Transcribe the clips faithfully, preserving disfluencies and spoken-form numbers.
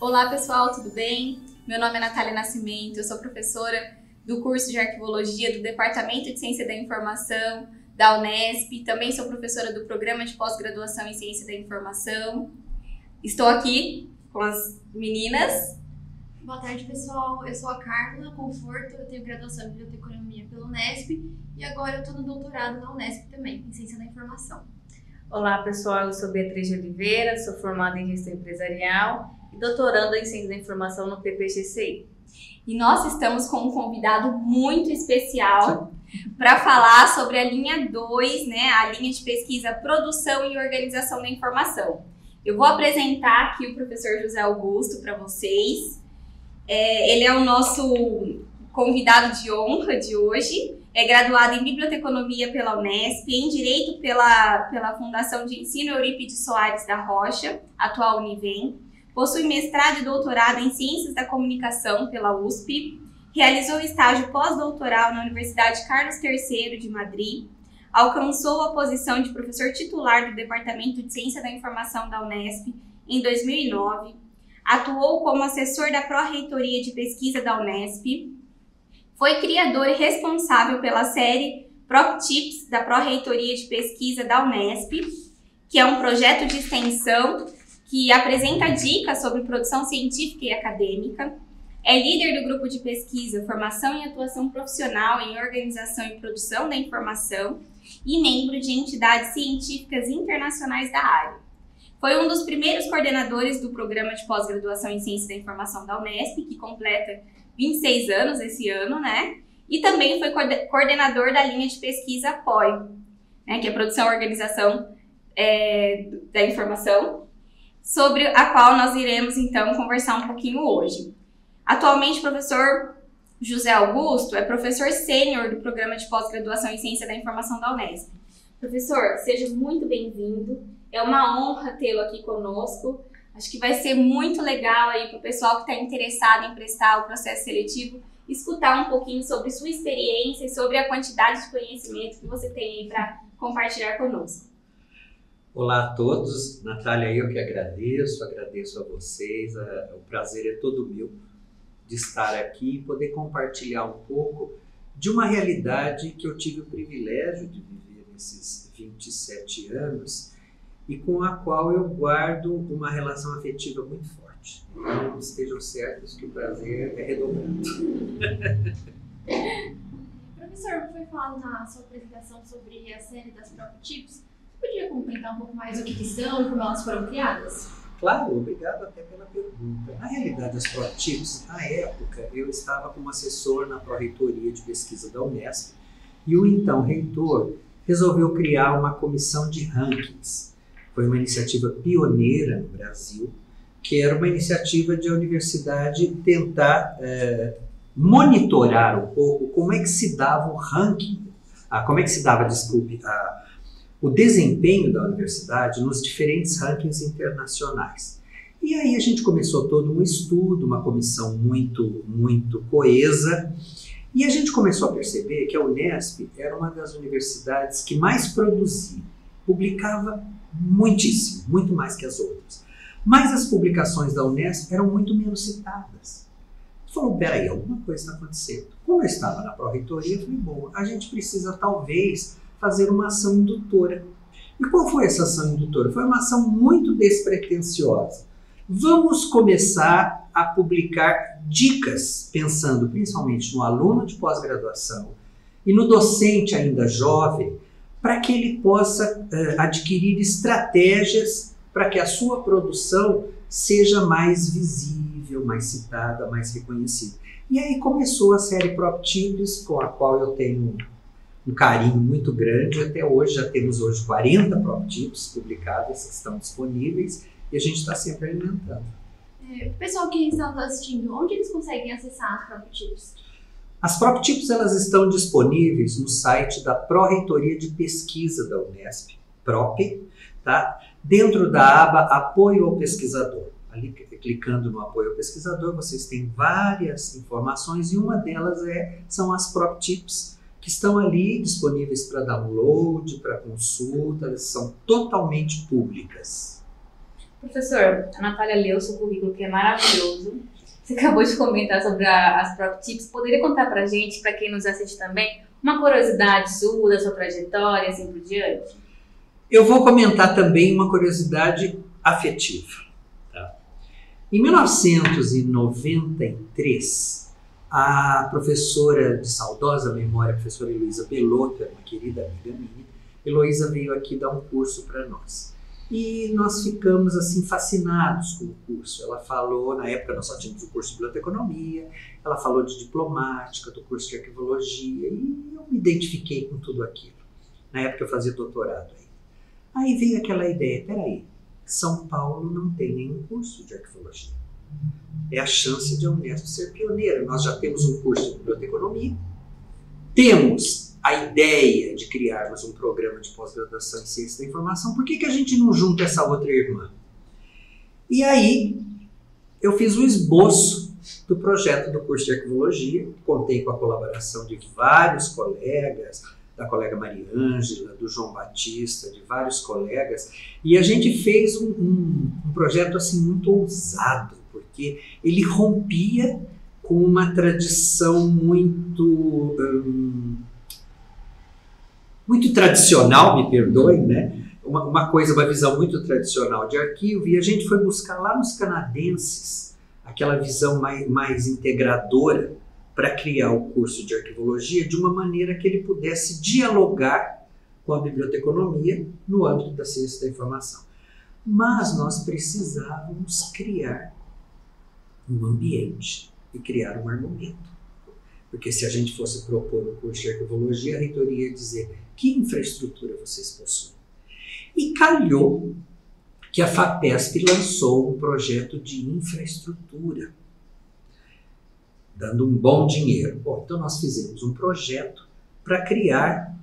Olá pessoal, tudo bem? Meu nome é Natália Nascimento, eu sou professora do curso de Arquivologia do Departamento de Ciência da Informação da Unesp, também sou professora do Programa de Pós-Graduação em Ciência da Informação. Estou aqui com as meninas. Boa tarde pessoal, eu sou a Carla Conforto, eu tenho graduação em Biblioteconomia pela Unesp e agora eu estou no doutorado na Unesp também, em Ciência da Informação. Olá pessoal, eu sou Beatriz de Oliveira, sou formada em Gestão Empresarial e doutoranda em Ciência da Informação no P P G C I. E nós estamos com um convidado muito especial para falar sobre a linha dois, né, a linha de pesquisa Produção e Organização da Informação. Eu vou apresentar aqui o professor José Augusto para vocês. É, ele é o nosso convidado de honra de hoje, é graduado em Biblioteconomia pela Unesp, em Direito pela, pela Fundação de Ensino Eurípides Soares da Rocha, atual Univem, possui mestrado e doutorado em Ciências da Comunicação pela U S P, realizou estágio pós-doutoral na Universidade Carlos terceiro de Madrid, alcançou a posição de professor titular do Departamento de Ciência da Informação da Unesp em dois mil e nove, atuou como assessor da Pró-Reitoria de Pesquisa da Unesp, foi criador e responsável pela série PropTips da Pró-Reitoria de Pesquisa da Unesp, que é um projeto de extensão que apresenta dicas sobre produção científica e acadêmica, é líder do grupo de pesquisa Formação e Atuação Profissional em Organização e Produção da Informação e membro de entidades científicas internacionais da área. Foi um dos primeiros coordenadores do Programa de Pós-Graduação em Ciência da Informação da Unesp, que completa vinte e seis anos esse ano, né? E também foi coordenador da linha de pesquisa P O I, né? Que é Produção e Organização é, da Informação, sobre a qual nós iremos, então, conversar um pouquinho hoje. Atualmente, o professor José Augusto é professor sênior do Programa de Pós-Graduação em Ciência da Informação da Unesp. Professor, seja muito bem-vindo. É uma honra tê-lo aqui conosco. Acho que vai ser muito legal aí para o pessoal que está interessado em prestar o processo seletivo, escutar um pouquinho sobre sua experiência e sobre a quantidade de conhecimento que você tem aí para compartilhar conosco. Olá a todos. Natália, eu que agradeço, agradeço a vocês. O prazer é todo meu de estar aqui e poder compartilhar um pouco de uma realidade que eu tive o privilégio de viver nesses vinte e sete anos e com a qual eu guardo uma relação afetiva muito forte. Então, estejam certos que o prazer é redobrado. Professor, foi falado na sua apresentação sobre a série das PropTips. Você podia comentar um pouco mais o que, que são e como elas foram criadas? Claro, obrigado até pela pergunta. Na realidade, as PropTips, na época, eu estava como assessor na Pró-Reitoria de Pesquisa da Unesp e o então reitor resolveu criar uma comissão de rankings. Foi uma iniciativa pioneira no Brasil, que era uma iniciativa de a universidade tentar é, monitorar um pouco como é que se dava o ranking, ah, como é que se dava, desculpe, a, o desempenho da universidade nos diferentes rankings internacionais. E aí a gente começou todo um estudo, uma comissão muito, muito coesa, e a gente começou a perceber que a Unesp era uma das universidades que mais produzia, publicava muitíssimo, muito mais que as outras. Mas as publicações da Unesp eram muito menos citadas. Falou, peraí, alguma coisa está acontecendo. Como eu estava na Pró-Reitoria, eu falei, bom, a gente precisa talvez fazer uma ação indutora. E qual foi essa ação indutora? Foi uma ação muito despretensiosa. Vamos começar a publicar dicas, pensando principalmente no aluno de pós-graduação e no docente ainda jovem, para que ele possa uh, adquirir estratégias para que a sua produção seja mais visível, mais citada, mais reconhecida. E aí começou a série PropTips, com a qual eu tenho um carinho muito grande. Até hoje, já temos hoje quarenta PropTips publicadas que estão disponíveis e a gente está sempre alimentando. É, o pessoal que está nos assistindo, onde eles conseguem acessar as PropTips? As PropTips elas estão disponíveis no site da Pró-Reitoria de Pesquisa da Unesp, Prop, tá? Dentro da aba Apoio ao Pesquisador. Ali, clicando no Apoio ao Pesquisador, vocês têm várias informações e uma delas é, são as PropTips, que estão ali disponíveis para download, para consulta, são totalmente públicas. Professor, a Natália leu o seu currículo, que é maravilhoso. Você acabou de comentar sobre a, as ProcTips. Poderia contar pra gente, para quem nos assiste também, uma curiosidade sua, da sua trajetória, assim por diante? Eu vou comentar também uma curiosidade afetiva. Tá? Em mil novecentos e noventa e três, a professora de saudosa memória, a professora Heloísa Belotto, uma querida amiga minha, Heloísa veio aqui dar um curso para nós. E nós ficamos assim fascinados com o curso. Ela falou, na época nós só tínhamos o curso de biblioteconomia, ela falou de diplomática, do curso de arquivologia, e eu me identifiquei com tudo aquilo. Na época eu fazia doutorado aí. Aí veio aquela ideia, peraí, São Paulo não tem nenhum curso de arquivologia. É a chance de a Unesp ser pioneira. Nós já temos um curso de biblioteconomia, temos a ideia de criarmos um programa de pós-graduação em ciência da informação, por que que a gente não junta essa outra irmã? E aí, eu fiz um esboço do projeto do curso de arquivologia, contei com a colaboração de vários colegas, da colega Maria Ângela, do João Batista, de vários colegas, e a gente fez um, um, um projeto assim muito ousado, porque ele rompia com uma tradição muito... Hum, muito tradicional, me perdoem, né? Uma, uma coisa, uma visão muito tradicional de arquivo, e a gente foi buscar lá nos canadenses aquela visão mais, mais integradora para criar o curso de arquivologia de uma maneira que ele pudesse dialogar com a biblioteconomia no âmbito da ciência da informação. Mas nós precisávamos criar um ambiente e criar um argumento. Porque se a gente fosse propor um curso de arquivologia, a reitoria ia dizer: que infraestrutura vocês possuem? E calhou que a FAPESP lançou um projeto de infraestrutura, dando um bom dinheiro. Bom, então nós fizemos um projeto para criar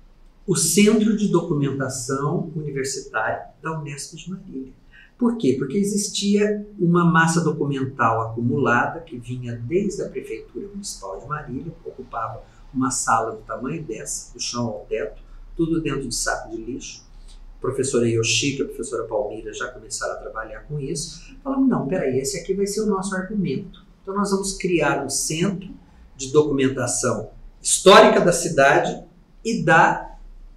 o Centro de Documentação Universitária da Unesp de Marília. Por quê? Porque existia uma massa documental acumulada que vinha desde a Prefeitura Municipal de Marília, que ocupava uma sala do tamanho dessa, do chão ao teto, tudo dentro de saco de lixo. A professora Yoshiko e a professora Palmira já começaram a trabalhar com isso. Falamos, não, peraí, esse aqui vai ser o nosso argumento. Então nós vamos criar um centro de documentação histórica da cidade e da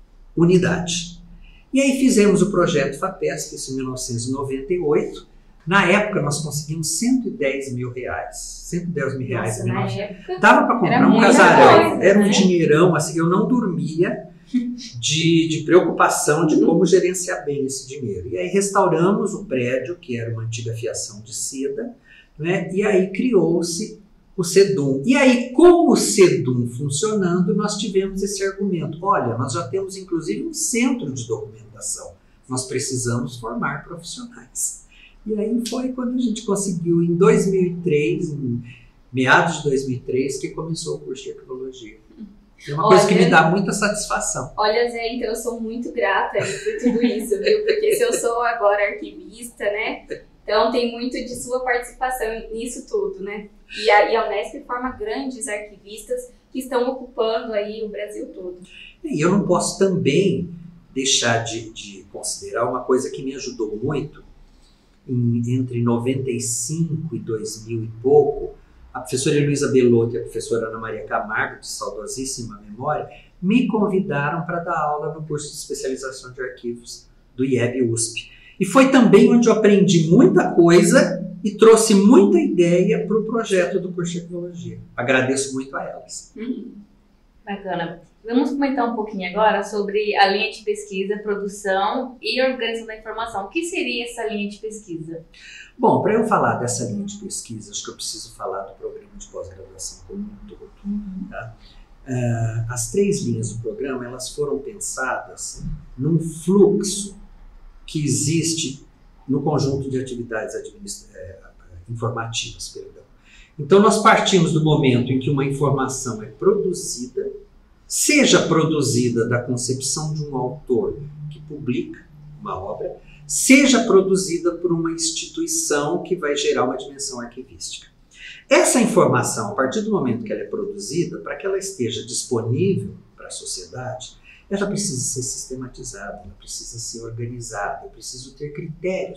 unidade. E aí fizemos o projeto FAPESP, isso em mil novecentos e noventa e oito. Na época nós conseguimos cento e dez mil reais. cento e dez mil reais. Nossa, na época, dava para comprar um casarão. Coisa, era um né? dinheirão, assim, eu não dormia de, de preocupação de como gerenciar bem esse dinheiro. E aí restauramos o prédio, que era uma antiga fiação de seda, né? E aí criou-se o CEDUM. E aí, com o CEDUM funcionando, nós tivemos esse argumento. Olha, nós já temos inclusive um centro de documentação. Nós precisamos formar profissionais. E aí foi quando a gente conseguiu, em dois mil e três, em meados de dois mil e três, que começou o curso de arquivologia. É uma olha, coisa que me dá muita satisfação. Olha, Zé, então eu sou muito grata aí por tudo isso, viu? Porque se eu sou agora arquivista, né? Então tem muito de sua participação nisso tudo, né? E a, e a Unesp forma grandes arquivistas que estão ocupando aí o Brasil todo. E eu não posso também deixar de, de considerar uma coisa que me ajudou muito em, entre noventa e cinco e dois mil e pouco. A professora Heloísa Belotto e a professora Ana Maria Camargo, de saudosíssima memória, me convidaram para dar aula no curso de especialização de arquivos do I E B U S P. E foi também onde eu aprendi muita coisa e trouxe muita ideia para o projeto do curso de arquivologia. Agradeço muito a elas. Hum, bacana. Vamos comentar um pouquinho agora sobre a linha de pesquisa, produção e organização da informação. O que seria essa linha de pesquisa? Bom, para eu falar dessa linha de pesquisa, acho que eu preciso falar do programa de pós-graduação como um todo. Uhum. Tá? Uh, as três linhas do programa, elas foram pensadas num fluxo que existe no conjunto de atividades é, informativas. Perdão. Então, nós partimos do momento em que uma informação é produzida, seja produzida da concepção de um autor que publica uma obra, seja produzida por uma instituição que vai gerar uma dimensão arquivística. Essa informação, a partir do momento que ela é produzida, para que ela esteja disponível para a sociedade, ela precisa ser sistematizada, ela precisa ser organizada, eu preciso ter critérios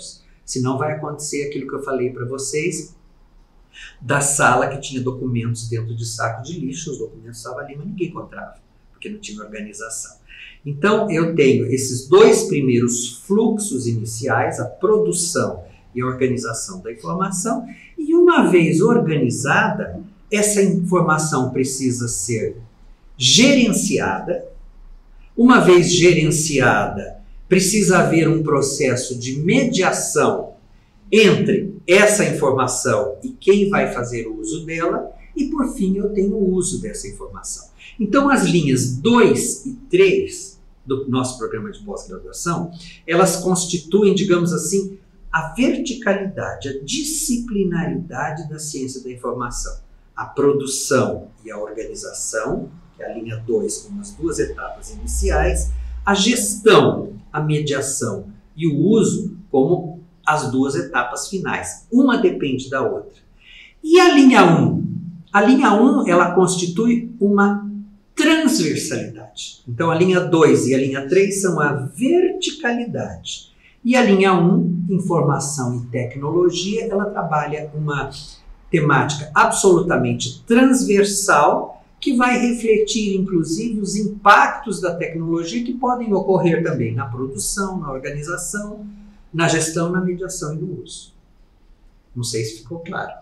Senão vai acontecer aquilo que eu falei para vocês, da sala que tinha documentos dentro de saco de lixo, os documentos estavam ali, mas ninguém encontrava, porque não tinha organização. Então, eu tenho esses dois primeiros fluxos iniciais, a produção e a organização da informação, e uma vez organizada, essa informação precisa ser gerenciada. Uma vez gerenciada, precisa haver um processo de mediação entre essa informação e quem vai fazer o uso dela, e por fim eu tenho o uso dessa informação. Então as linhas dois e três do nosso programa de pós-graduação, elas constituem, digamos assim, a verticalidade, a disciplinaridade da ciência da informação. A produção e a organização, que é a linha dois com as duas etapas iniciais, a gestão, a mediação e o uso como as duas etapas finais. Uma depende da outra. E a linha um? A linha um, ela constitui uma transversalidade. Então a linha dois e a linha três são a verticalidade. E a linha um, informação e tecnologia, ela trabalha uma temática absolutamente transversal que vai refletir, inclusive, os impactos da tecnologia que podem ocorrer também na produção, na organização, na gestão, na mediação e no uso. Não sei se ficou claro.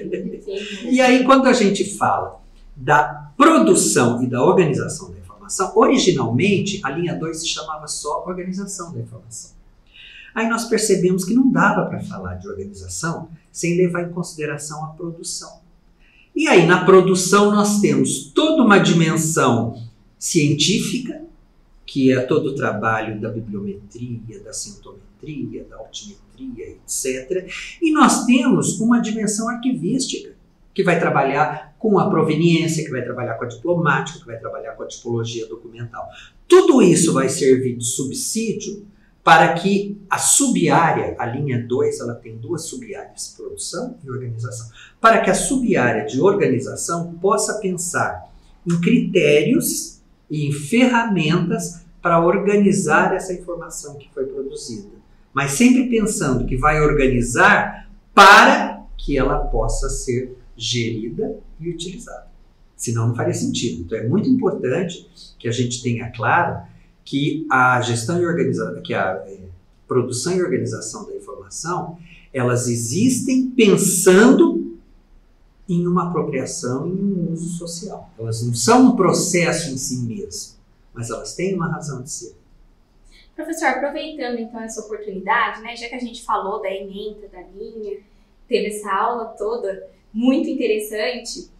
E aí, quando a gente fala da produção e da organização da informação, originalmente a linha dois se chamava só organização da informação. Aí nós percebemos que não dava para falar de organização sem levar em consideração a produção. E aí, na produção, nós temos toda uma dimensão científica, que é todo o trabalho da bibliometria, da sintometria, da altimetria, etcétera. E nós temos uma dimensão arquivística, que vai trabalhar com a proveniência, que vai trabalhar com a diplomática, que vai trabalhar com a tipologia documental. Tudo isso vai servir de subsídio para que a subárea, a linha dois, ela tem duas subáreas, produção e organização, para que a subárea de organização possa pensar em critérios e em ferramentas para organizar essa informação que foi produzida, mas sempre pensando que vai organizar para que ela possa ser gerida e utilizada. Senão não faria sentido. Então é muito importante que a gente tenha claro que a gestão e organização, que a é, produção e organização da informação, elas existem pensando em uma apropriação e em um uso social. Elas não são um processo em si mesmo, mas elas têm uma razão de ser. Professor, aproveitando então essa oportunidade, né, já que a gente falou da ementa, da linha, teve essa aula toda muito interessante,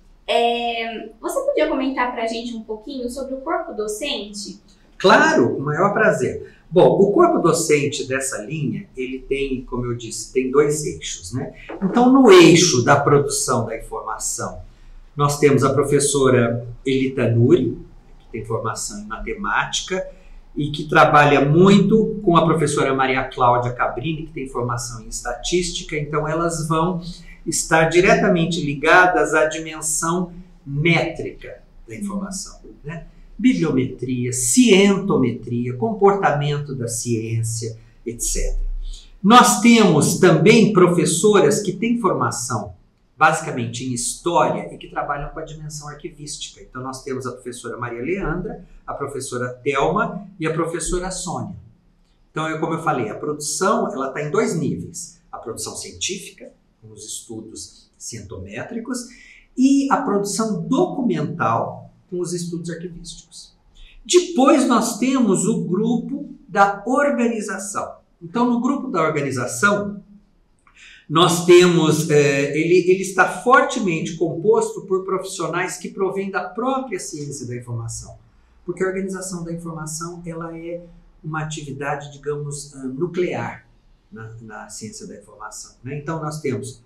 é, você podia comentar para a gente um pouquinho sobre o corpo docente? Claro, com o maior prazer. Bom, o corpo docente dessa linha, ele tem, como eu disse, tem dois eixos, né? Então, no eixo da produção da informação, nós temos a professora Elita Nuri, que tem formação em matemática e que trabalha muito com a professora Maria Cláudia Cabrini, que tem formação em estatística. Então, elas vão estar diretamente ligadas à dimensão métrica da informação, né? Bibliometria, cientometria, comportamento da ciência, etcétera. Nós temos também professoras que têm formação basicamente em história e que trabalham com a dimensão arquivística. Então nós temos a professora Maria Leandra, a professora Thelma e a professora Sônia. Então, é como eu falei, a produção ela está em dois níveis. A produção científica, com os estudos cientométricos, e a produção documental, com os estudos arquivísticos. Depois nós temos o grupo da organização. Então, no grupo da organização, nós temos, é, ele, ele está fortemente composto por profissionais que provêm da própria ciência da informação. Porque a organização da informação, ela é uma atividade, digamos, nuclear na, na ciência da informação, né? Então, nós temos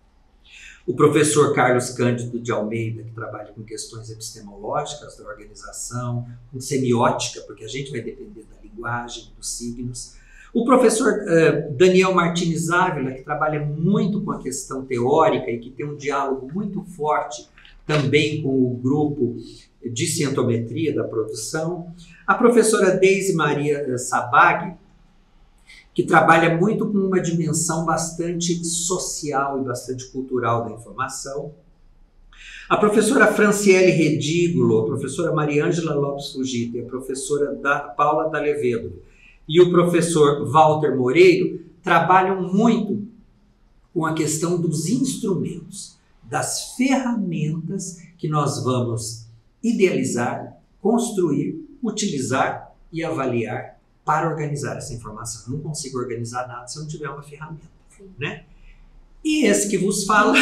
o professor Carlos Cândido de Almeida, que trabalha com questões epistemológicas da organização, com semiótica, porque a gente vai depender da linguagem, dos signos. O professor uh, Daniel Martins Ávila, que trabalha muito com a questão teórica e que tem um diálogo muito forte também com o grupo de cientometria da produção. A professora Deise Maria Sabag, que trabalha muito com uma dimensão bastante social e bastante cultural da informação. A professora Franciele Redígulo, a professora Mariângela Lopes Fugita e a professora da Paula D'Alevedo e o professor Walter Moreiro trabalham muito com a questão dos instrumentos, das ferramentas que nós vamos idealizar, construir, utilizar e avaliar para organizar essa informação. Eu não consigo organizar nada se eu não tiver uma ferramenta, né? E esse que vos fala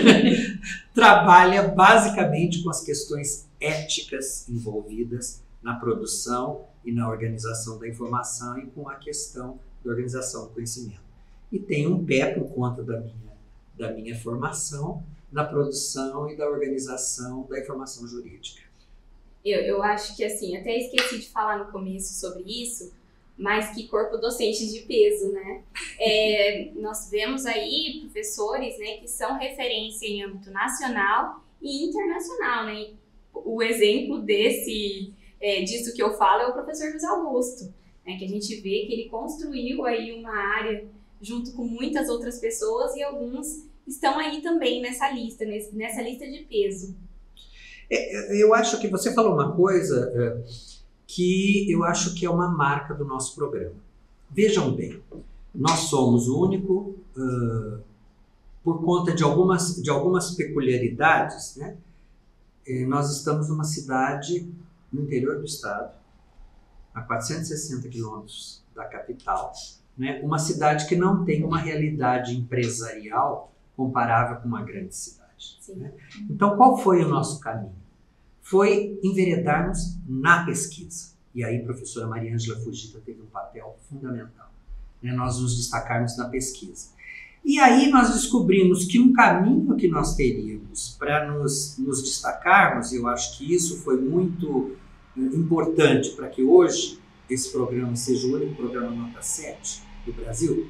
trabalha basicamente com as questões éticas envolvidas na produção e na organização da informação e com a questão da organização do conhecimento. E tem um pé por conta da minha, da minha formação na produção e da organização da informação jurídica. Eu, eu acho que, assim, até esqueci de falar no começo sobre isso, mas que corpo docente de peso, né? É, nós vemos aí professores, né, que são referência em âmbito nacional e internacional, né? O exemplo desse, é, disso que eu falo é o professor José Augusto, né, que a gente vê que ele construiu aí uma área junto com muitas outras pessoas e alguns estão aí também nessa lista, nesse, nessa lista de peso. É, eu acho que você falou uma coisa... É... que eu acho que é uma marca do nosso programa. Vejam bem, nós somos o único, uh, por conta de algumas, de algumas peculiaridades, né? Eh, nós estamos numa cidade no interior do estado, a quatrocentos e sessenta quilômetros da capital, né? Uma cidade que não tem uma realidade empresarial comparável com uma grande cidade. Né? Então, qual foi o nosso caminho? Foi enveredarmos na pesquisa. E aí a professora Mariângela Fugita teve um papel fundamental, né? Nós nos destacarmos na pesquisa. E aí nós descobrimos que um caminho que nós teríamos para nos, nos destacarmos, e eu acho que isso foi muito importante para que hoje esse programa seja o único programa nota sete do Brasil,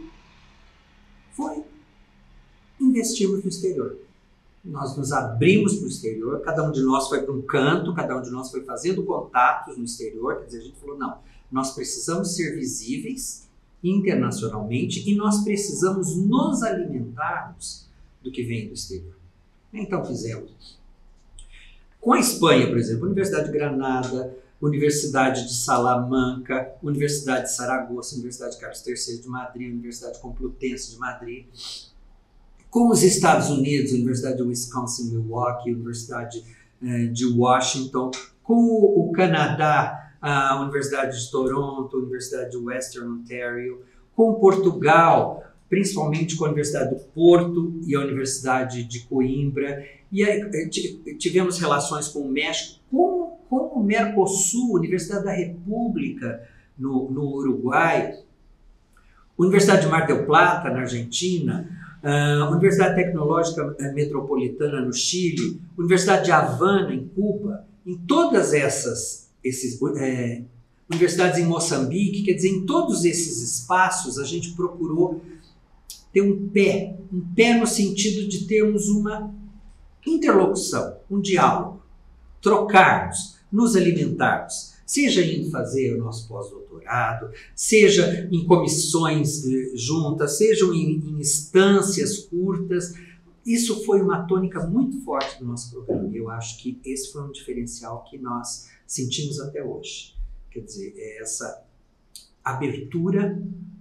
foi investirmos no exterior. Nós nos abrimos para o exterior, cada um de nós foi para um canto, cada um de nós foi fazendo contatos no exterior, quer dizer, a gente falou, não, nós precisamos ser visíveis internacionalmente e nós precisamos nos alimentarmos do que vem do exterior. Então fizemos. Com a Espanha, por exemplo, Universidade de Granada, Universidade de Salamanca, Universidade de Saragoça, Universidade de Carlos terceiro de Madrid, Universidade Complutense de Madrid. Com os Estados Unidos, Universidade de Wisconsin, Milwaukee, Universidade eh, de Washington. Com o, o Canadá, a Universidade de Toronto, Universidade de Western Ontario. Com Portugal, principalmente com a Universidade do Porto e a Universidade de Coimbra. E aí, tivemos relações com o México, com, com o Mercosul, Universidade da República, no, no Uruguai. Universidade de Mar del Plata, na Argentina. Uh, Universidade Tecnológica Metropolitana no Chile, Universidade de Havana em Cuba, em todas essas esses, é, universidades em Moçambique, quer dizer, em todos esses espaços a gente procurou ter um pé, um pé no sentido de termos uma interlocução, um diálogo, trocarmos, nos alimentarmos, seja indo fazer o nosso pós-doutorado, seja em comissões eh, juntas, sejam em, em instâncias curtas. Isso foi uma tônica muito forte do nosso programa. Eu acho que esse foi um diferencial que nós sentimos até hoje. Quer dizer, é essa abertura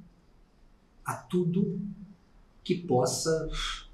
a tudo que possa,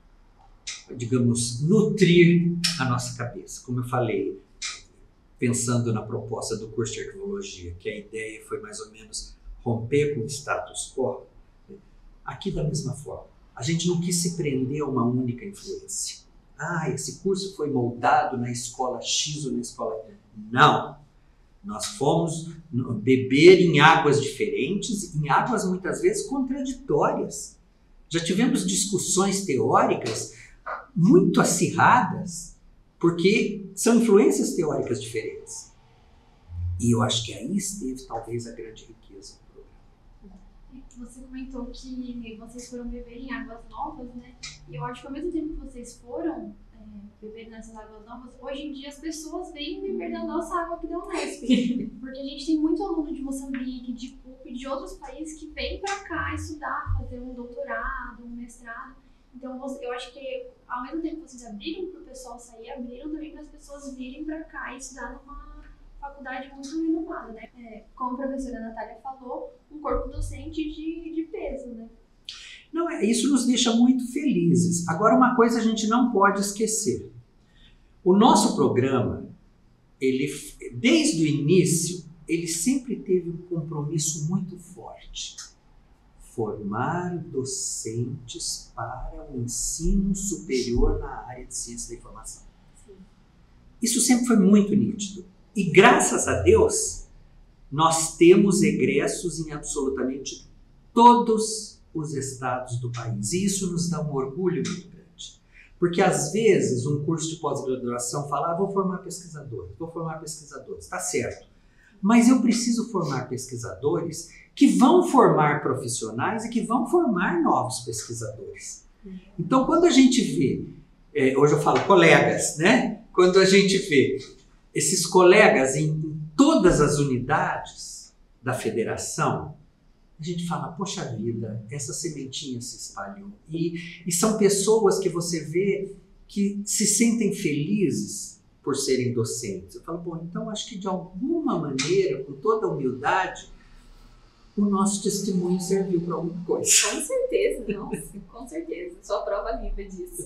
digamos, nutrir a nossa cabeça. Como eu falei, pensando na proposta do curso de arquivologia, que a ideia foi mais ou menos romper com o status quo, aqui da mesma forma. A gente não quis se prender a uma única influência. Ah, esse curso foi moldado na escola X ou na escola Y. Não. Nós fomos beber em águas diferentes, em águas muitas vezes contraditórias. Já tivemos discussões teóricas muito acirradas, porque são influências teóricas diferentes. E eu acho que aí esteve talvez a grande riqueza do programa. Você comentou que vocês foram beber em águas novas, né? E eu acho que ao mesmo tempo que vocês foram beber nessas águas novas, hoje em dia as pessoas vêm beber da nossa água aqui da Unesp. Porque a gente tem muito aluno de Moçambique, de Cuba e de outros países que vêm para cá estudar, fazer um doutorado, um mestrado. Então eu acho que ao mesmo tempo que vocês abriram para o pessoal sair, abriram também para as pessoas virem para cá e estudar numa faculdade muito renomada, né? É, como a professora Natália falou, um corpo docente de, de peso, né? Não, isso nos deixa muito felizes. Agora, uma coisa a gente não pode esquecer. O nosso programa, ele, desde o início, ele sempre teve um compromisso muito forte. Formar docentes para o ensino superior na área de ciência da informação. Sim. Isso sempre foi muito nítido. E graças a Deus, nós temos egressos em absolutamente todos os estados do país. E isso nos dá um orgulho muito grande. Porque às vezes um curso de pós-graduação fala, ah, vou formar pesquisadores, vou formar pesquisadores. Está certo. Mas eu preciso formar pesquisadores que vão formar profissionais e que vão formar novos pesquisadores. Então, quando a gente vê, é, hoje eu falo colegas, né? Quando a gente vê esses colegas em, em todas as unidades da federação, a gente fala, poxa vida, essa sementinha se espalhou. E, e são pessoas que você vê que se sentem felizes por serem docentes. Eu falo, bom, então acho que de alguma maneira, com toda a humildade, o nosso testemunho serviu para alguma coisa. Com certeza, nossa, com certeza. Sou a prova viva disso.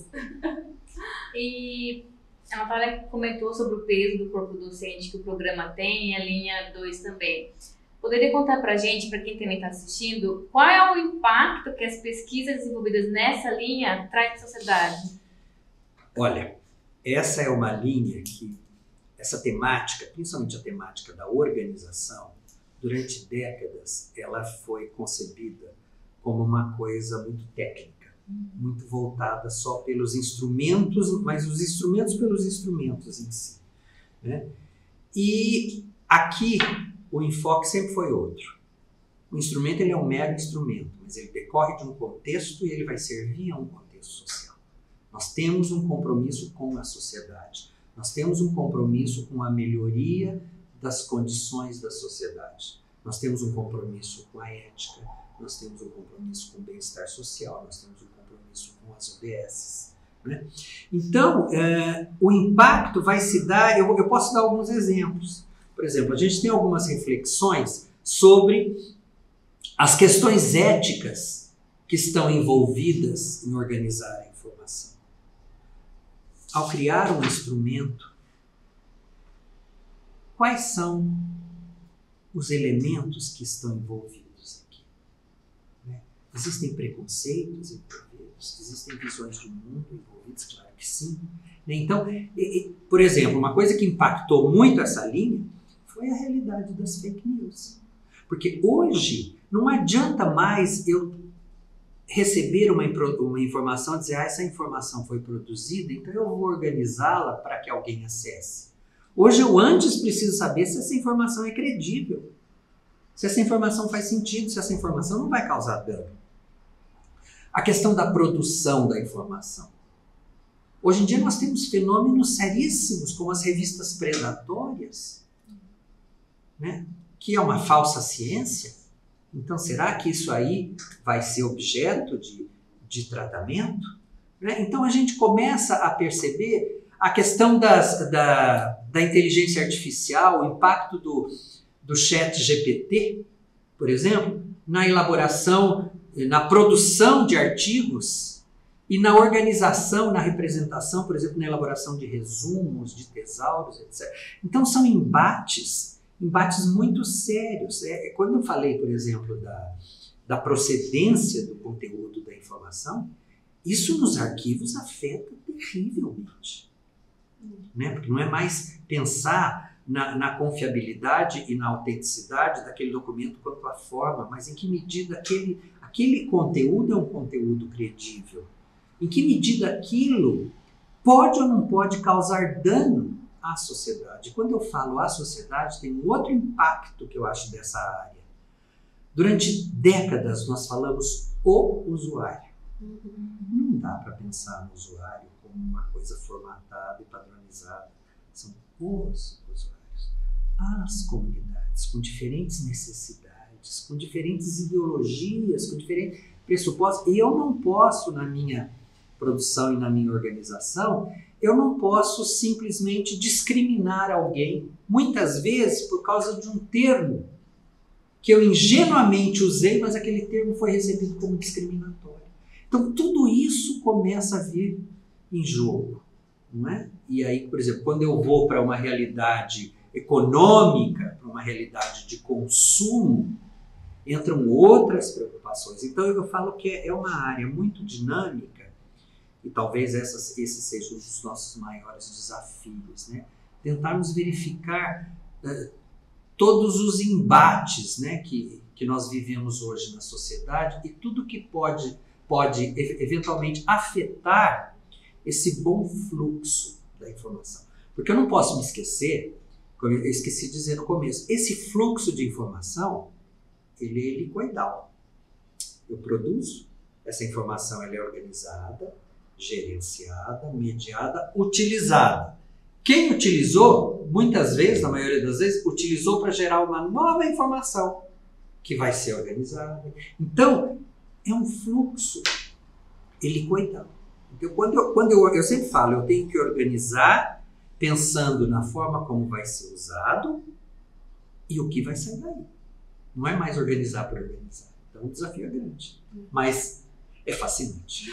E a Natália comentou sobre o peso do corpo docente que o programa tem, a linha dois também. Poderia contar para a gente, para quem também está assistindo, qual é o impacto que as pesquisas desenvolvidas nessa linha trazem para a sociedade? Olha, essa é uma linha que, essa temática, principalmente a temática da organização, durante décadas ela foi concebida como uma coisa muito técnica, muito voltada só pelos instrumentos, mas os instrumentos pelos instrumentos em si, né? E aqui o enfoque sempre foi outro. O instrumento ele é um mero instrumento, mas ele decorre de um contexto e ele vai servir a um contexto social. Nós temos um compromisso com a sociedade, nós temos um compromisso com a melhoria das condições da sociedade, nós temos um compromisso com a ética, nós temos um compromisso com o bem-estar social, nós temos um compromisso com as O B S, né? Então, é, o impacto vai se dar, eu, eu posso dar alguns exemplos. Por exemplo, a gente tem algumas reflexões sobre as questões éticas que estão envolvidas em organizar a informação. Ao criar um instrumento, quais são os elementos que estão envolvidos aqui? Né? Existem preconceitos envolvidos? Existem visões de mundo envolvidas? Claro que sim. Então, e, e, por exemplo, uma coisa que impactou muito essa linha foi a realidade das fake news. Porque hoje não adianta mais eu receber uma, uma informação e dizer, ah, essa informação foi produzida, então eu vou organizá-la para que alguém acesse. Hoje eu antes preciso saber se essa informação é credível, se essa informação faz sentido, se essa informação não vai causar dano. A questão da produção da informação. Hoje em dia nós temos fenômenos seríssimos, como as revistas predatórias, né? Que é uma falsa ciência. Então, será que isso aí vai ser objeto de, de tratamento? Né? Então, a gente começa a perceber a questão das, da, da inteligência artificial, o impacto do, do chat G P T, por exemplo, na elaboração, na produção de artigos e na organização, na representação, por exemplo, na elaboração de resumos, de tesauros, etcétera. Então, são embates embates muito sérios. É, quando eu falei, por exemplo, da, da procedência do conteúdo da informação, isso nos arquivos afeta terrivelmente. Né? Porque não é mais pensar na, na confiabilidade e na autenticidade daquele documento quanto à forma, mas em que medida aquele, aquele conteúdo é um conteúdo credível. Em que medida aquilo pode ou não pode causar dano à sociedade. Quando eu falo à sociedade, tem um outro impacto que eu acho dessa área. Durante décadas nós falamos o usuário. Uhum. Não dá para pensar no usuário como uma coisa formatada e padronizada. São os usuários, as comunidades com diferentes necessidades, com diferentes ideologias, com diferentes pressupostos. E eu não posso, na minha produção e na minha organização, eu não posso simplesmente discriminar alguém, muitas vezes por causa de um termo que eu ingenuamente usei, mas aquele termo foi recebido como discriminatório. Então, tudo isso começa a vir em jogo, não é? E aí, por exemplo, quando eu vou para uma realidade econômica, para uma realidade de consumo, entram outras preocupações. Então, eu falo que é uma área muito dinâmica e talvez essas, esse seja um dos nossos maiores desafios, né? Tentarmos verificar uh, todos os embates, né, que, que nós vivemos hoje na sociedade e tudo que pode, pode eventualmente afetar esse bom fluxo da informação. Porque eu não posso me esquecer, como eu esqueci de dizer no começo, esse fluxo de informação, ele é helicoidal. Eu produzo, essa informação ela é organizada, gerenciada, mediada, utilizada. Quem utilizou, muitas vezes, na maioria das vezes, utilizou para gerar uma nova informação que vai ser organizada. Então, é um fluxo helicoidal. Então, quando, eu, quando eu, eu sempre falo, eu tenho que organizar pensando na forma como vai ser usado e o que vai sair daí. Não é mais organizar para organizar. Então, o desafio é grande, mas é fascinante.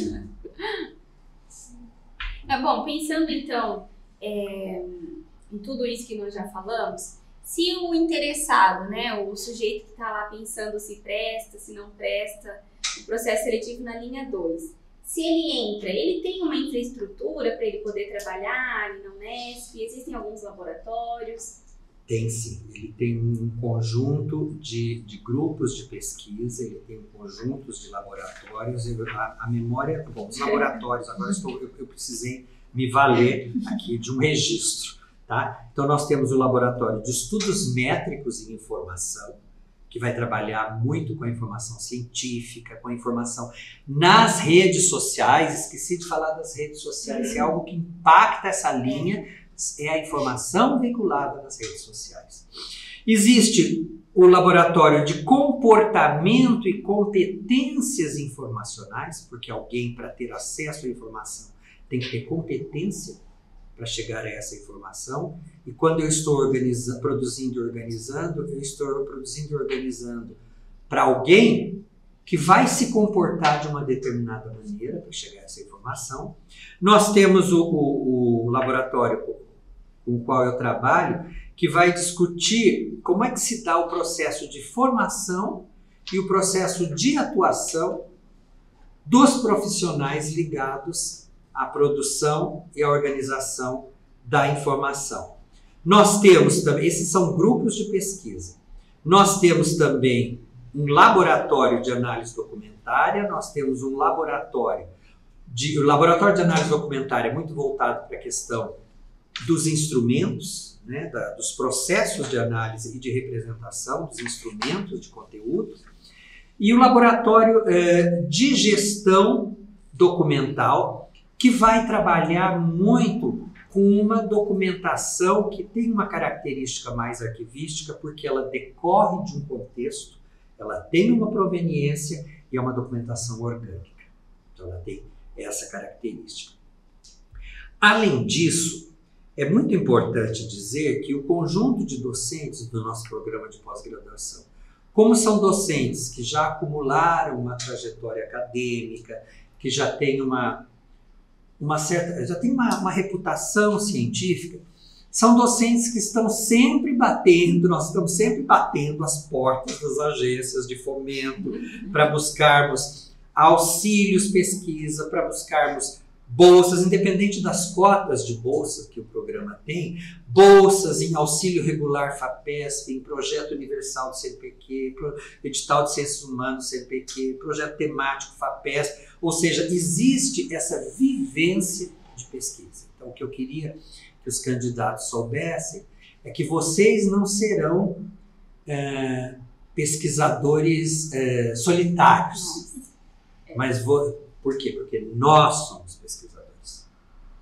É bom, pensando então é, em tudo isso que nós já falamos, se o interessado, né, o sujeito que está lá pensando se presta, se não presta, o processo seletivo na linha dois, se ele entra, ele tem uma infraestrutura para ele poder trabalhar ali na Unesp? Existem alguns laboratórios? Tem sim, ele tem um conjunto de, de grupos de pesquisa, ele tem um conjunto de laboratórios, a, a memória, bom, os laboratórios, agora eu, estou, eu, eu precisei me valer aqui de um registro, tá? Então nós temos o laboratório de estudos métricos em informação, que vai trabalhar muito com a informação científica, com a informação nas redes sociais. Esqueci de falar das redes sociais, é algo que impacta essa linha, é a informação veiculada nas redes sociais. Existe o laboratório de comportamento e competências informacionais, porque alguém, para ter acesso à informação, tem que ter competência para chegar a essa informação. E quando eu estou organiza, produzindo e organizando, eu estou produzindo e organizando para alguém que vai se comportar de uma determinada maneira para chegar a essa informação. Nós temos o, o, o laboratório com o qual eu trabalho, que vai discutir como é que se dá o processo de formação e o processo de atuação dos profissionais ligados à produção e à organização da informação. Nós temos também, esses são grupos de pesquisa, nós temos também um laboratório de análise documentária, nós temos um laboratório de, o laboratório de análise documentária é muito voltado para a questão dos instrumentos, né, da, dos processos de análise e de representação, dos instrumentos de conteúdo, e o laboratório eh, de gestão documental, que vai trabalhar muito com uma documentação que tem uma característica mais arquivística, porque ela decorre de um contexto, ela tem uma proveniência e é uma documentação orgânica. Então ela tem essa característica. Além disso, é muito importante dizer que o conjunto de docentes do nosso programa de pós-graduação, como são docentes que já acumularam uma trajetória acadêmica, que já tem uma, uma certa, já tem uma, uma reputação científica, são docentes que estão sempre batendo, nós estamos sempre batendo as portas das agências de fomento para buscarmos auxílios, pesquisa, para buscarmos bolsas, independente das cotas de bolsa que o programa tem, bolsas em auxílio regular FAPESP, em projeto universal do C N P q, edital de ciências humanas do C N P q, projeto temático FAPESP, ou seja, existe essa vivência de pesquisa. Então, o que eu queria que os candidatos soubessem é que vocês não serão é, pesquisadores é, solitários, mas vou... Por quê? Porque nós somos pesquisadores.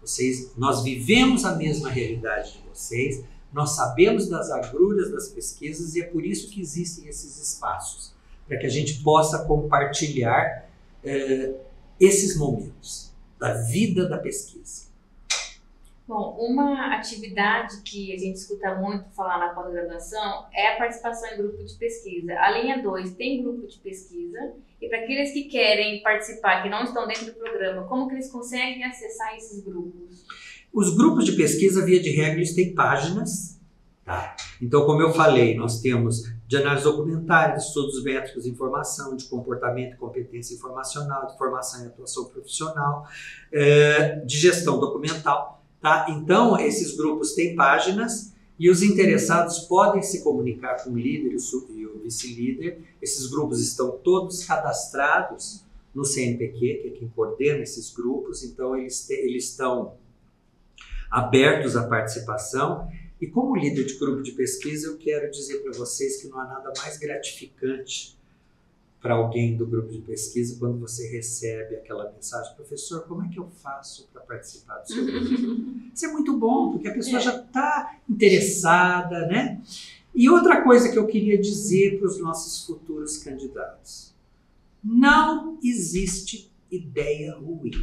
Vocês, nós vivemos a mesma realidade de vocês, nós sabemos das agruras das pesquisas e é por isso que existem esses espaços, para que a gente possa compartilhar eh, esses momentos da vida da pesquisa. Bom, uma atividade que a gente escuta muito falar na pós-graduação é a participação em grupo de pesquisa. A linha dois tem grupo de pesquisa e para aqueles que querem participar, que não estão dentro do programa, como que eles conseguem acessar esses grupos? Os grupos de pesquisa, via de regra, eles têm páginas, tá? Então, como eu falei, nós temos de análise documentária, de estudos métricos de informação, de comportamento e competência informacional, de formação e atuação profissional, de gestão documental. Tá? Então, esses grupos têm páginas e os interessados podem se comunicar com o líder e o vice-líder. Esses grupos estão todos cadastrados no C N P Q, que é quem coordena esses grupos, então eles, te, eles estão abertos à participação. E como líder de grupo de pesquisa, eu quero dizer para vocês que não há nada mais gratificante para alguém do grupo de pesquisa quando você recebe aquela mensagem: professor, como é que eu faço para participar do seu grupo? Isso é muito bom, porque a pessoa é. já está interessada, né? E outra coisa que eu queria dizer para os nossos futuros candidatos: não existe ideia ruim.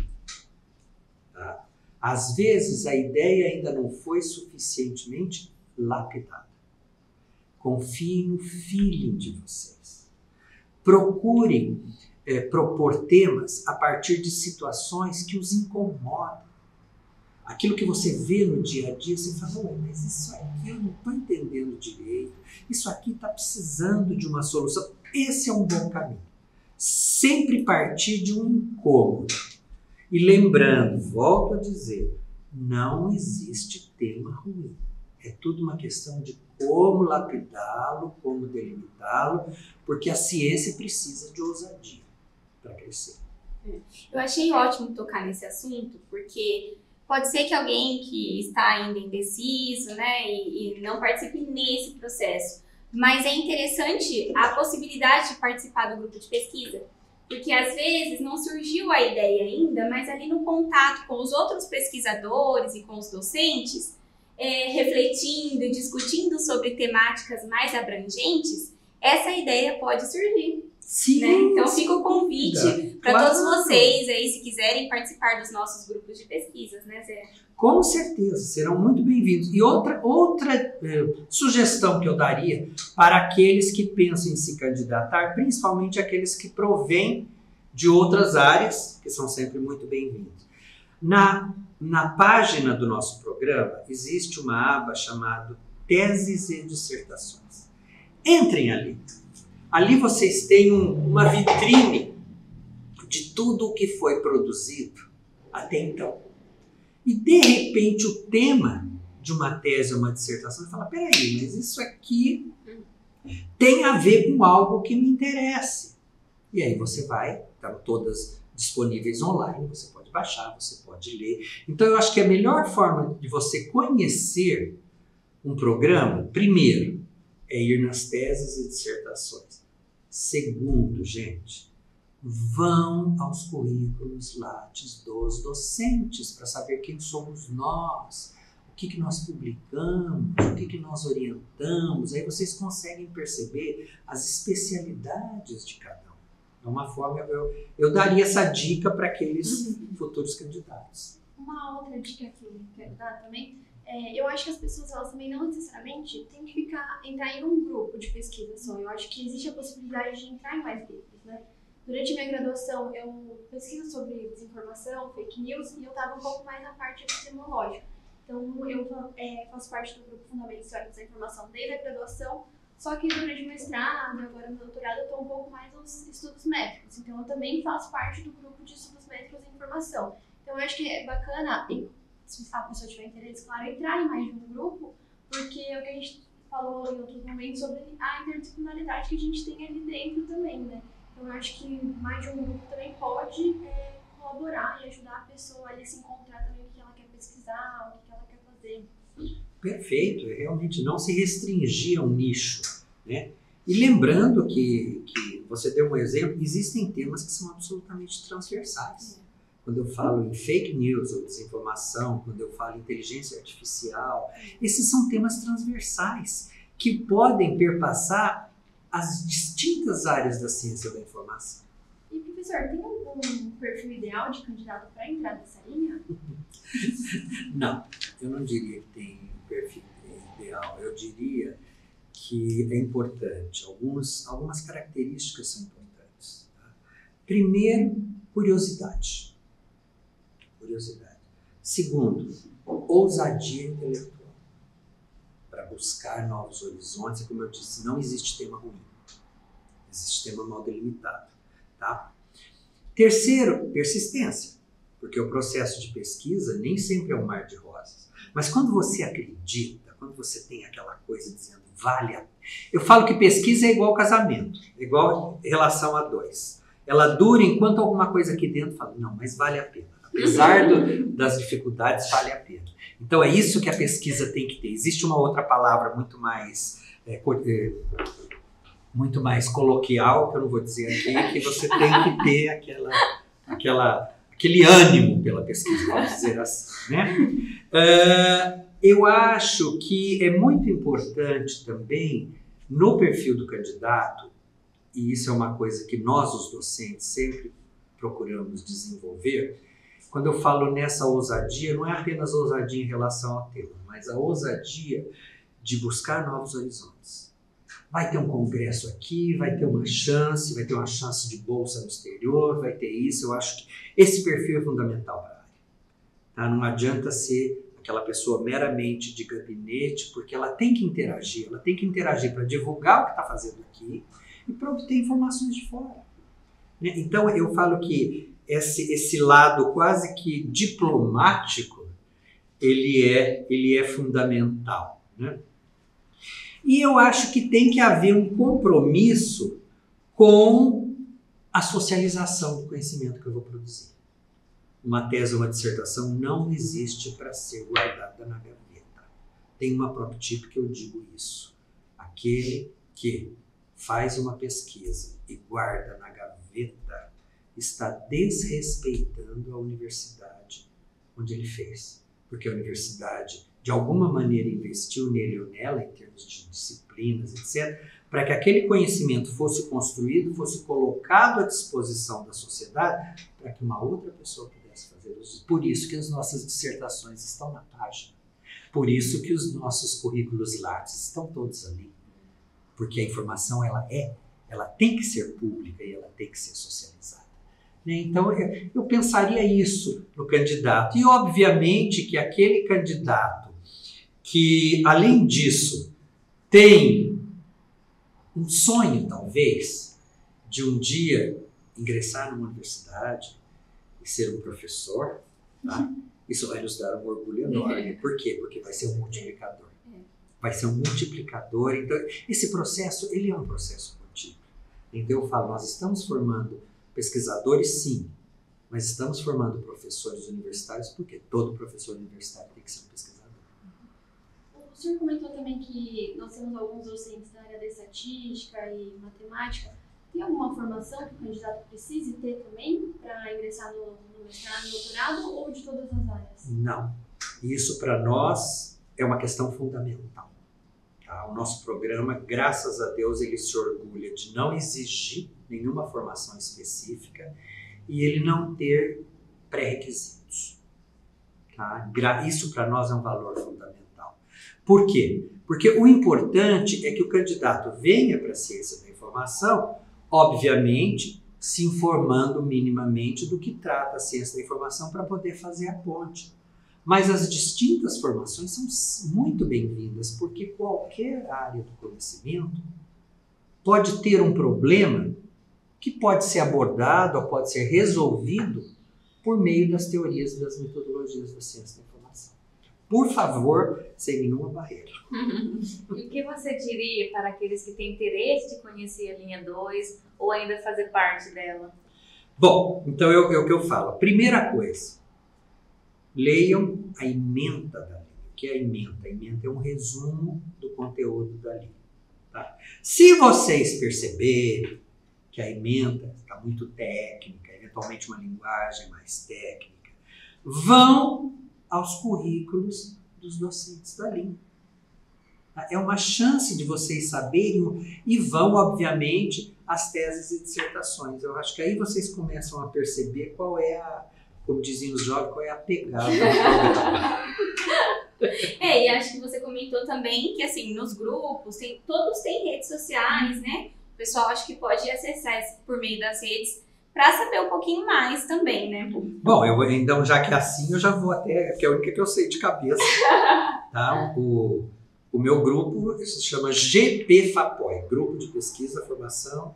Tá? Às vezes a ideia ainda não foi suficientemente lapidada. Confie no feeling de vocês. Procurem é, propor temas a partir de situações que os incomodam. Aquilo que você vê no dia a dia, você fala: mas isso aqui eu não estou entendendo direito, isso aqui está precisando de uma solução. Esse é um bom caminho. Sempre partir de um incômodo. E lembrando, volto a dizer, não existe tema ruim. É tudo uma questão de como lapidá-lo, como delimitá-lo, porque a ciência precisa de ousadia para crescer. Eu achei ótimo tocar nesse assunto, porque pode ser que alguém que está ainda indeciso, né, e, e não participe nesse processo, mas é interessante a possibilidade de participar do grupo de pesquisa, porque às vezes não surgiu a ideia ainda, mas ali no contato com os outros pesquisadores e com os docentes, É, refletindo e discutindo sobre temáticas mais abrangentes, essa ideia pode surgir. Sim, né? Então fica o convite para claro. todos vocês aí, se quiserem participar dos nossos grupos de pesquisas, né, Zé? Com certeza, serão muito bem-vindos. E outra, outra eh, sugestão que eu daria para aqueles que pensam em se candidatar, principalmente aqueles que provêm de outras áreas, que são sempre muito bem-vindos. Na Na página do nosso programa existe uma aba chamada Teses e Dissertações. Entrem ali. Ali vocês têm um, uma vitrine de tudo o que foi produzido até então. E de repente o tema de uma tese ou uma dissertação, você fala: peraí, mas isso aqui tem a ver com algo que me interessa. E aí você vai, estão todas disponíveis online, você pode baixar, você pode ler. Então eu acho que a melhor forma de você conhecer um programa, primeiro, é ir nas teses e dissertações. Segundo, gente, vão aos currículos Lattes dos docentes para saber quem somos nós, o que, que nós publicamos, o que, que nós orientamos. Aí vocês conseguem perceber as especialidades de cada um. É uma forma, eu, eu daria essa dica para aqueles uhum. futuros candidatos. Uma outra dica que eu quero dar também, é, eu acho que as pessoas, elas também não necessariamente têm que ficar, entrar em um grupo de pesquisa só. Eu acho que existe a possibilidade de entrar em mais grupos, né? Durante a minha graduação, eu pesquiso sobre desinformação, fake news, e eu estava um pouco mais na parte epistemológica. Então, eu é, faço parte do grupo Fundamentos Históricos da Informação desde a graduação. Só que durante o mestrado, agora no doutorado, eu estou um pouco mais nos estudos métricos. Então, eu também faço parte do grupo de estudos métricos e informação. Então, eu acho que é bacana, se a pessoa tiver interesse, claro, entrar em mais de um grupo, porque é o que a gente falou em outros momentos sobre a interdisciplinaridade que a gente tem ali dentro também, né? Então, eu acho que mais de um grupo também pode é, colaborar e ajudar a pessoa a se encontrar também o que ela quer pesquisar, o que ela quer fazer. Perfeito, realmente não se restringir a um nicho, né? E lembrando que, que você deu um exemplo, existem temas que são absolutamente transversais. quando eu falo em fake news ou desinformação, quando eu falo em inteligência artificial, esses são temas transversais que podem perpassar as distintas áreas da ciência da informação. E, professor, tem algum perfil ideal de candidato para entrar nessa linha? Não, eu não diria que tem um perfil ideal. Eu diria que é importante. Alguns, algumas características são importantes. Tá? Primeiro, curiosidade. Curiosidade. Segundo, ousadia intelectual. Para buscar novos horizontes. Como eu disse, não existe tema ruim. Existe tema mal delimitado. Tá? Terceiro, persistência. Porque o processo de pesquisa nem sempre é um mar de rosas. Mas quando você acredita, quando você tem aquela coisa dizendo vale a... Eu falo que pesquisa é igual casamento, é igual relação a dois. Ela dura enquanto alguma coisa aqui dentro fala, não, mas vale a pena. Apesar do, das dificuldades, vale a pena. Então é isso que a pesquisa tem que ter. Existe uma outra palavra muito mais... É, é, muito mais coloquial, que eu não vou dizer aqui, que você tem que ter aquela, aquela, aquele ânimo pela pesquisa, vamos dizer assim, né? Uh, eu acho que é muito importante também, no perfil do candidato, e isso é uma coisa que nós, os docentes, sempre procuramos desenvolver, quando eu falo nessa ousadia, não é apenas ousadia em relação ao tema, mas a ousadia de buscar novos horizontes. Vai ter um congresso aqui, vai ter uma chance, vai ter uma chance de bolsa no exterior, vai ter isso. Eu acho que esse perfil é fundamental para a área. Tá? Não adianta ser aquela pessoa meramente de gabinete, porque ela tem que interagir, ela tem que interagir para divulgar o que está fazendo aqui e para obter informações de fora. Né? Então, eu falo que esse, esse lado quase que diplomático, ele é, ele é fundamental, né? E eu acho que tem que haver um compromisso com a socialização do conhecimento que eu vou produzir. Uma tese ou uma dissertação não existe para ser guardada na gaveta. Tem uma PropTip que eu digo isso. Aquele que faz uma pesquisa e guarda na gaveta está desrespeitando a universidade onde ele fez. Porque a universidade, de alguma maneira, investiu nele ou nela, em termos de disciplinas, etcétera, para que aquele conhecimento fosse construído, fosse colocado à disposição da sociedade, para que uma outra pessoa pudesse fazer uso. Por isso que as nossas dissertações estão na página. Por isso que os nossos currículos Lattes estão todos ali. Porque a informação, ela é, ela tem que ser pública e ela tem que ser socializada. Então, eu pensaria isso no candidato. E, obviamente, que aquele candidato que, além disso, tem um sonho, talvez, de um dia ingressar numa universidade e ser um professor, tá? Isso vai nos dar um orgulho enorme. Por quê? Porque vai ser um multiplicador. Vai ser um multiplicador. Então, esse processo, ele é um processo contínuo. Então, eu falo, nós estamos formando pesquisadores, sim, mas estamos formando professores universitários porque todo professor universitário tem que ser um pesquisador. O senhor comentou também que nós temos alguns docentes da área da estatística e matemática. Tem alguma formação que o candidato precise ter também para ingressar no, no mestrado, no doutorado, ou de todas as áreas? Não. Isso, para nós, é uma questão fundamental. Tá? O nosso programa, graças a Deus, ele se orgulha de não exigir nenhuma formação específica e ele não ter pré-requisitos. Tá? Isso para nós é um valor fundamental. Por quê? Porque o importante é que o candidato venha para a ciência da informação, obviamente, se informando minimamente do que trata a ciência da informação para poder fazer a ponte. Mas as distintas formações são muito bem-vindas, porque qualquer área do conhecimento pode ter um problema que pode ser abordado ou pode ser resolvido por meio das teorias e das metodologias da ciência da informação. Por favor, sem nenhuma barreira. E o que você diria para aqueles que têm interesse de conhecer a linha dois ou ainda fazer parte dela? Bom, então é o que eu falo. Primeira coisa, leiam a ementa da linha. O que é a ementa? A ementa é um resumo do conteúdo da linha. Tá? Se vocês perceberem que a ementa está muito técnica, eventualmente uma linguagem mais técnica, vão aos currículos dos docentes da linha. É uma chance de vocês saberem e vão, obviamente, às teses e dissertações. Eu acho que aí vocês começam a perceber qual é a, como diziam os jovens, qual é a pegada do programa. É, e acho que você comentou também que, assim, nos grupos, tem, todos têm redes sociais, né? O pessoal acho que pode acessar por meio das redes para saber um pouquinho mais também, né? Bom, eu, então, já que é assim, eu já vou até, que é a única que eu sei de cabeça, tá? O, o meu grupo se chama G P FAPOI, Grupo de Pesquisa, Formação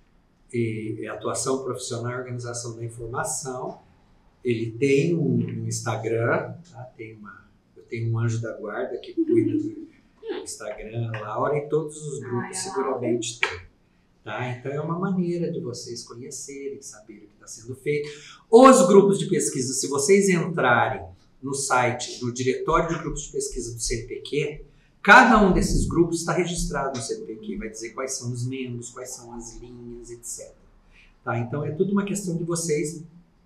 e Atuação Profissional e Organização da Informação. Ele tem um, um Instagram, tá? Tem uma, eu tenho um anjo da guarda que cuida do Instagram, a Laura, e todos os grupos Ai, seguramente têm. Tá? Então é uma maneira de vocês conhecerem, saberem o que está sendo feito. Os grupos de pesquisa, se vocês entrarem no site, no diretório de grupos de pesquisa do C N P Q, cada um desses grupos está registrado no C N P Q, vai dizer quais são os membros, quais são as linhas, etcétera. Tá? Então é tudo uma questão de vocês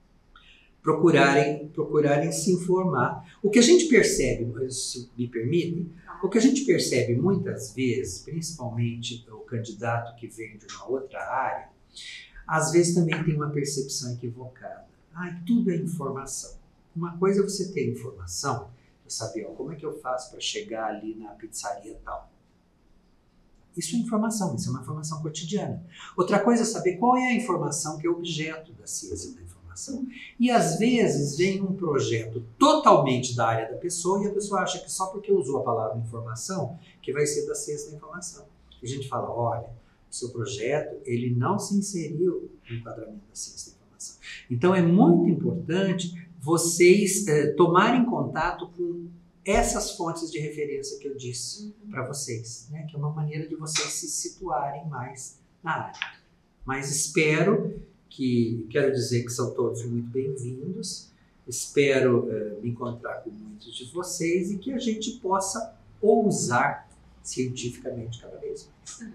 procurarem, procurarem se informar. O que a gente percebe, se me permitem, o que a gente percebe muitas vezes, principalmente o candidato que vem de uma outra área, às vezes também tem uma percepção equivocada. Ah, tudo é informação. Uma coisa é você ter informação, eu saber, ó, como é que eu faço para chegar ali na pizzaria tal. Isso é informação, isso é uma informação cotidiana. Outra coisa é saber qual é a informação que é objeto da ciência da informação. E às vezes vem um projeto totalmente da área da pessoa e a pessoa acha que só porque usou a palavra informação que vai ser da ciência da informação. E a gente fala, olha, o seu projeto ele não se inseriu no enquadramento da ciência da informação. Então é muito importante vocês eh, tomarem contato com essas fontes de referência que eu disse uhum. para vocês, né? Que é uma maneira de vocês se situarem mais na área. Mas espero que, quero dizer que são todos muito bem-vindos, espero uh, me encontrar com muitos de vocês e que a gente possa ousar cientificamente cada vez mais.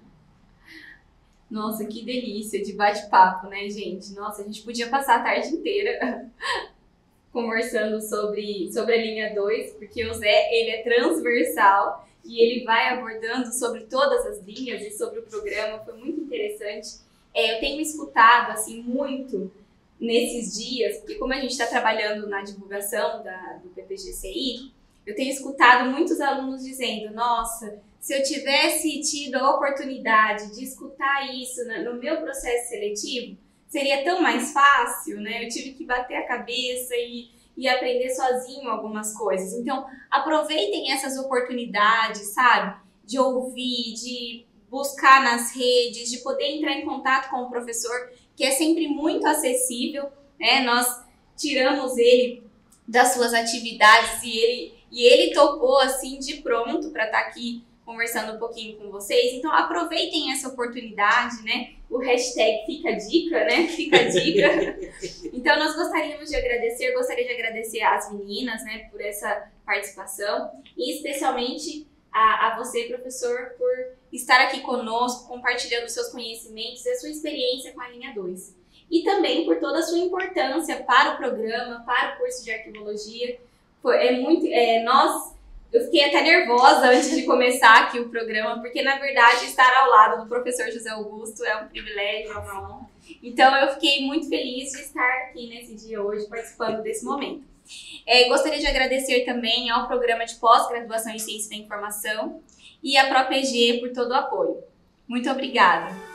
Nossa, que delícia de bate-papo, né, gente? Nossa, a gente podia passar a tarde inteira conversando sobre, sobre a linha dois, porque o Zé, ele é transversal e ele vai abordando sobre todas as linhas e sobre o programa, foi muito interessante. É, eu tenho escutado, assim, muito nesses dias, porque como a gente está trabalhando na divulgação da, do P P G C I, eu tenho escutado muitos alunos dizendo, nossa, se eu tivesse tido a oportunidade de escutar isso no meu processo seletivo, seria tão mais fácil, né? Eu tive que bater a cabeça e, e aprender sozinho algumas coisas. Então, aproveitem essas oportunidades, sabe? De ouvir, de buscar nas redes, de poder entrar em contato com o professor, que é sempre muito acessível, né? Nós tiramos ele das suas atividades e ele, e ele topou, assim, de pronto para estar aqui conversando um pouquinho com vocês. Então, aproveitem essa oportunidade, né? O hashtag fica a dica, né? Fica a dica. Então, nós gostaríamos de agradecer, eu gostaria de agradecer às meninas, né, por essa participação e especialmente a, a você, professor, por estar aqui conosco, compartilhando seus conhecimentos e a sua experiência com a linha dois. E também por toda a sua importância para o programa, para o curso de arquivologia. É muito, é, nós, eu fiquei até nervosa antes de começar aqui o programa, porque na verdade estar ao lado do professor José Augusto é um privilégio, é uma honra. Então eu fiquei muito feliz de estar aqui nesse dia hoje, participando desse momento. É, gostaria de agradecer também ao programa de pós-graduação em Ciência da Informação e à P R O P E G por todo o apoio. Muito obrigada!